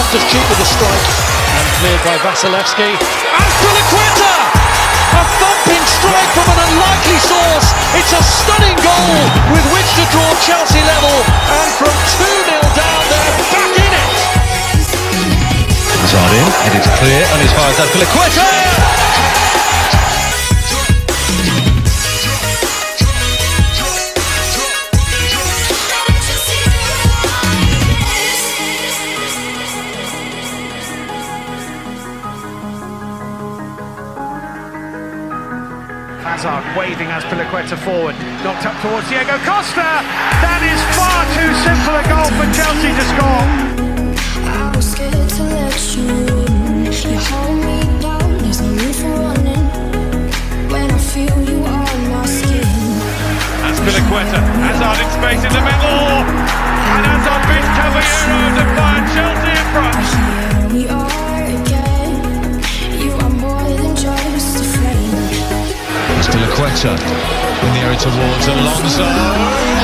Loftus-Cheek with a strike and cleared by Vasilevsky. And Spilicueta! A thumping strike from an unlikely source. It's a stunning goal with which to draw Chelsea level, and from 2-0 down, they're back in it. Hazard in, headed to clear, and as far as that, Spilicueta! Hazard waving as Spilicueta forward, knocked up towards Diego Costa. That is far too simple a goal for Chelsea to score. I was scared to let you in. You hold me down, there's no room for running. When I feel you on my skin. And Spilicueta, Hazard in space in the middle. And Hazard beats Caballero to find Chelsea in front. Here we are again. You are more than just a flame. Spilicueta in the area towards Alonso.